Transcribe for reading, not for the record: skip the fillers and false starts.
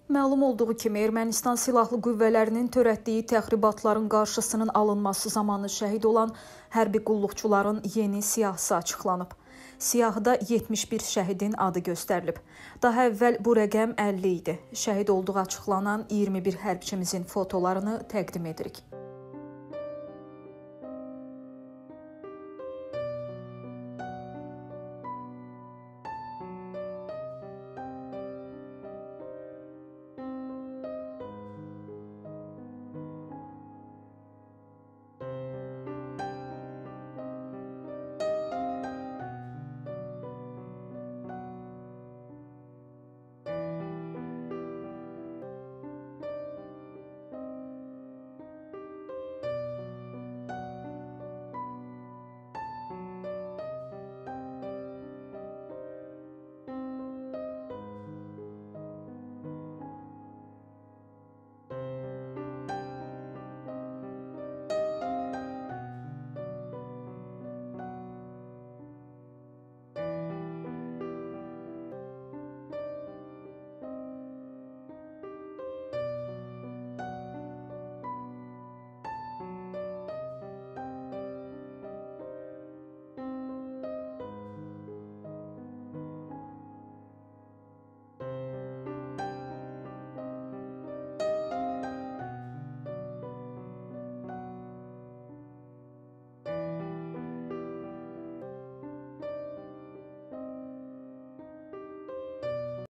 Məlum olduğu kimi, Ermənistan silahlı qüvvələrinin törətdiyi təxribatların qarşısının alınması zamanı şəhid olan hərbi qulluqçuların yeni siyahısı açıqlanıb. Siyahıda 71 şəhidin adı göstərilib. Daha əvvəl bu rəqəm 50 idi. Şəhid olduğu açıqlanan 21 hərbçimizin fotolarını təqdim edirik.